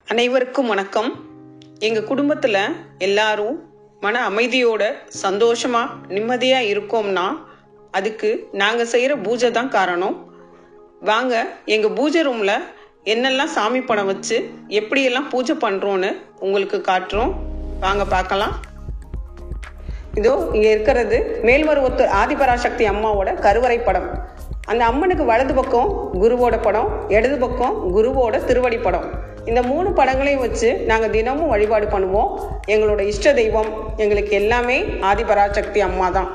அனைவருக்கும் வணக்கம். எங்கள் குடும்பத்தில் எல்லாரும் மன அமைதியோட சந்தோஷமாக நிம்மதியாக இருக்கோம்னா அதுக்கு நாங்கள் செய்கிற பூஜை தான் காரணம். வாங்க எங்கள் பூஜை ரூமில் என்னெல்லாம் சாமி படம் வச்சு எப்படியெல்லாம் பூஜை பண்ணுறோன்னு உங்களுக்கு காட்டுறோம். வாங்க பார்க்கலாம். இதோ இங்கே இருக்கிறது மேல்மருவத்தூர் ஆதிபராசக்தி அம்மாவோட கருவறை படம். அந்த அம்மனுக்கு வலது பக்கம் குருவோட படம், இடது பக்கம் குருவோட திருவடி படம். இந்த 3 படங்களையும் வச்சு நாங்கள் தினமும் வழிபாடு பண்ணுவோம். எங்களோட இஷ்ட தெய்வம் எங்களுக்கு எல்லாமே ஆதிபராசக்தி அம்மா தான்.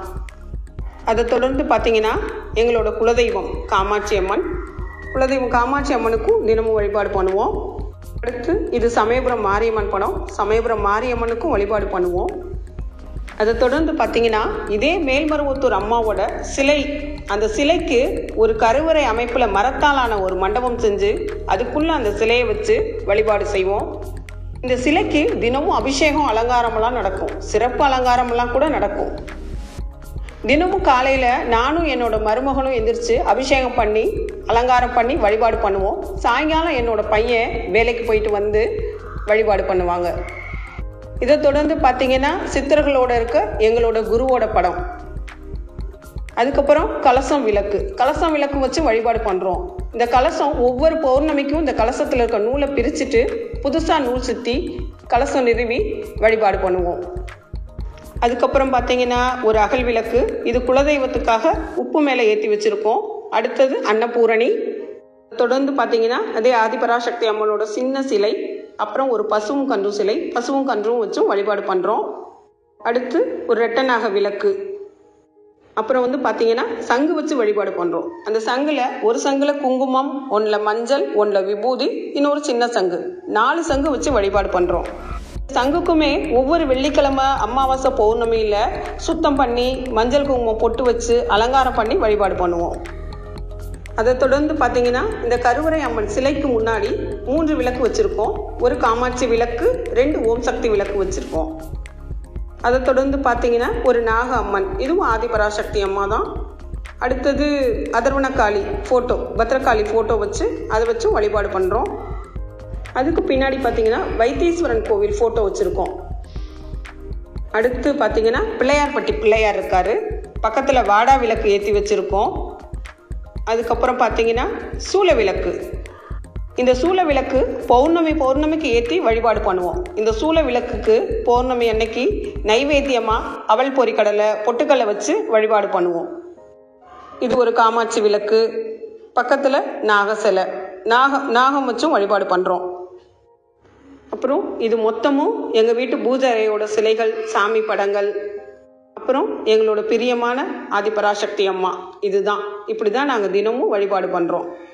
அதை தொடர்ந்து பார்த்தீங்கன்னா எங்களோட குலதெய்வம் காமாட்சி அம்மன். குலதெய்வம் காமாட்சி அம்மனுக்கும் தினமும் வழிபாடு பண்ணுவோம். அடுத்து இது சமயபுரம் மாரியம்மன் படம். சமயபுரம் மாரியம்மனுக்கும் வழிபாடு பண்ணுவோம். அதை தொடர்ந்து பார்த்தீங்கன்னா இதே மேல்மருவத்தூர் அம்மாவோட சிலை, அந்த சிலைக்கு ஒரு கருவறை அமைப்பில் மரத்தாலான ஒரு மண்டபம் செஞ்சு அதுக்குள்ளே அந்த சிலையை வச்சு வழிபாடு செய்வோம். இந்த சிலைக்கு தினமும் அபிஷேகம் அலங்காரமெல்லாம் நடக்கும், சிறப்பு அலங்காரமெல்லாம் கூட நடக்கும். தினமும் காலையில் நானும் என்னோட மருமகனும் எந்திரிச்சு அபிஷேகம் பண்ணி அலங்காரம் பண்ணி வழிபாடு பண்ணுவோம். சாயங்காலம் என்னோட பையன் வேலைக்கு போயிட்டு வந்து வழிபாடு பண்ணுவாங்க. இதை தொடர்ந்து பார்த்தீங்கன்னா சித்தர்களோட இருக்க எங்களோட குருவோட படம். அதுக்கப்புறம் கலசம் விளக்கு. கலசம் விளக்கு வச்சு வழிபாடு பண்ணுறோம். இந்த கலசம் ஒவ்வொரு பௌர்ணமிக்கும் இந்த கலசத்தில் இருக்க நூலை பிரிச்சுட்டு புதுசாக நூல் சுற்றி கலசம் நிறுவி வழிபாடு பண்ணுவோம். அதுக்கப்புறம் பார்த்தீங்கன்னா ஒரு அகல் விளக்கு. இது குலதெய்வத்துக்காக உப்பு மேலே ஏற்றி வச்சுருக்கோம். அடுத்தது அன்னபூரணி. தொடர்ந்து பார்த்தீங்கன்னா அதே ஆதிபராசக்தி அம்மனோட சின்ன சிலை, அப்புறம் ஒரு பசுவும் கன்றும் சிலை, பசுவும் கன்றும் வச்சும் வழிபாடு பண்ணுறோம். அடுத்து ஒரு ரெட்டநாக விளக்கு. அப்புறம் பார்த்தீங்கன்னா சங்கு வச்சு வழிபாடு பண்ணுறோம். அந்த சங்கில் ஒரு சங்கில் குங்குமம், ஒன்றில் மஞ்சள், ஒன்றில் விபூதி, இன்னொரு சின்ன சங்கு, 4 சங்கு வச்சு வழிபாடு பண்ணுறோம். சங்குக்குமே ஒவ்வொரு வெள்ளிக்கிழமை அமாவாசை பௌர்ணமியில் சுத்தம் பண்ணி மஞ்சள் குங்குமம் பொட்டு வச்சு அலங்காரம் பண்ணி வழிபாடு பண்ணுவோம். அதை தொடர்ந்து பார்த்தீங்கன்னா இந்த கருவறை அம்மன் சிலைக்கு முன்னாடி 3 விளக்கு வச்சுருக்கோம். ஒரு காமாட்சி விளக்கு, 2 ஓம் சக்தி விளக்கு வச்சுருக்கோம். அதை தொடர்ந்து பார்த்தீங்கன்னா ஒரு நாக அம்மன், இதுவும் ஆதிபராசக்தி அம்மா தான். அடுத்தது அதர்வனகாளி ஃபோட்டோ, பத்ரகாளி ஃபோட்டோ வச்சு அதை வச்சும் வழிபாடு பண்ணுறோம். அதுக்கு பின்னாடி பார்த்தீங்கன்னா வைத்தீஸ்வரன் கோவில் ஃபோட்டோ வச்சுருக்கோம். அடுத்து பார்த்தீங்கன்னா பிள்ளையார்பட்டி பிள்ளையார் இருக்கார். பக்கத்தில் வாடா விளக்கு ஏற்றி வச்சுருக்கோம். அதுக்கப்புறம் பார்த்தீங்கன்னா சூள விளக்கு. இந்த சூள விளக்கு பௌர்ணமிக்கு ஏற்றி வழிபாடு பண்ணுவோம். இந்த சூள விளக்குக்கு பௌர்ணமி அன்னைக்கு நைவேத்தியமாக அவல் பொரிக்கடலை பொட்டுக்கடலை வச்சு வழிபாடு பண்ணுவோம். இது ஒரு காமாட்சி விளக்கு. பக்கத்தில் நாக சிலை, நாகம் வச்சும் வழிபாடு பண்ணுறோம். அப்புறம் இது மொத்தமும் எங்கள் வீட்டு பூஜை அறையோட சிலைகள், சாமி படங்கள், அப்புறம் எங்களோட பிரியமான ஆதிபராசக்தி அம்மா. இதுதான், இப்படி தான் நாங்கள் தினமும் வழிபாடு பண்ணுறோம்.